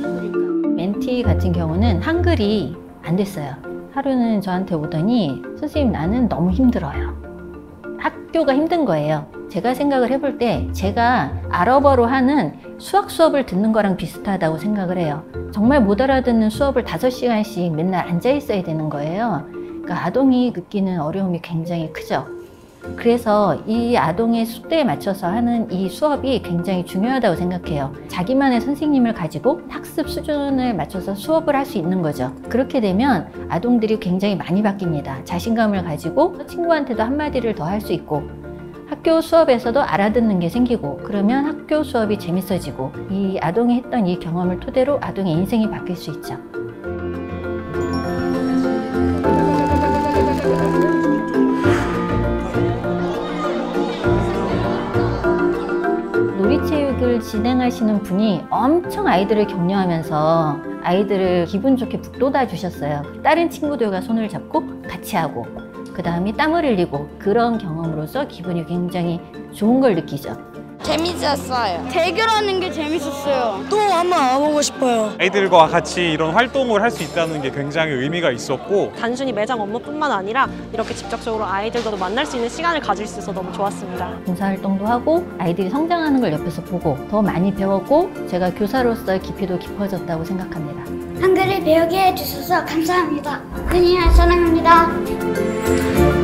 멘티 같은 경우는 한글이 안 됐어요. 하루는 저한테 오더니 선생님 나는 너무 힘들어요. 학교가 힘든 거예요. 제가 생각을 해볼 때 제가 아랍어로 하는 수학 수업을 듣는 거랑 비슷하다고 생각을 해요. 정말 못 알아듣는 수업을 5시간씩 맨날 앉아 있어야 되는 거예요. 그러니까 아동이 느끼는 어려움이 굉장히 크죠. 그래서 이 아동의 속도에 맞춰서 하는 이 수업이 굉장히 중요하다고 생각해요. 자기만의 선생님을 가지고 학습 수준을 맞춰서 수업을 할 수 있는 거죠. 그렇게 되면 아동들이 굉장히 많이 바뀝니다. 자신감을 가지고 친구한테도 한마디를 더 할 수 있고 학교 수업에서도 알아듣는 게 생기고 그러면 학교 수업이 재밌어지고 이 아동이 했던 이 경험을 토대로 아동의 인생이 바뀔 수 있죠. 놀이체육을 진행하시는 분이 엄청 아이들을 격려하면서 아이들을 기분 좋게 북돋아 주셨어요. 다른 친구들과 손을 잡고 같이 하고 그 다음에 땀을 흘리고 그런 경험으로서 기분이 굉장히 좋은 걸 느끼죠. 재밌었어요. 대결하는 게 재밌었어요. 또 한번 와보고 싶어요. 아이들과 같이 이런 활동을 할 수 있다는 게 굉장히 의미가 있었고 단순히 매장 업무뿐만 아니라 이렇게 직접적으로 아이들과도 만날 수 있는 시간을 가질 수 있어서 너무 좋았습니다. 봉사활동도 하고 아이들이 성장하는 걸 옆에서 보고 더 많이 배웠고 제가 교사로서의 깊이도 깊어졌다고 생각합니다. 한글을 배우게 해주셔서 감사합니다. 그냥 사랑합니다.